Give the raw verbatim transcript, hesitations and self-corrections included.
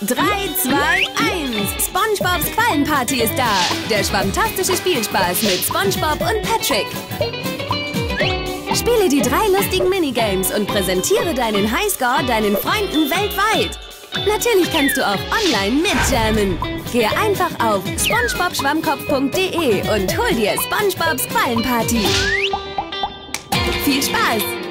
drei, zwei, eins. SpongeBobs Quallenparty ist da. Der schwammtastische Spielspaß mit SpongeBob und Patrick. Spiele die drei lustigen Minigames und präsentiere deinen Highscore deinen Freunden weltweit. Natürlich kannst du auch online mitjammen. Gehe einfach auf spongebob schwammkopf punkt de und hol dir SpongeBobs Quallenparty. Viel Spaß!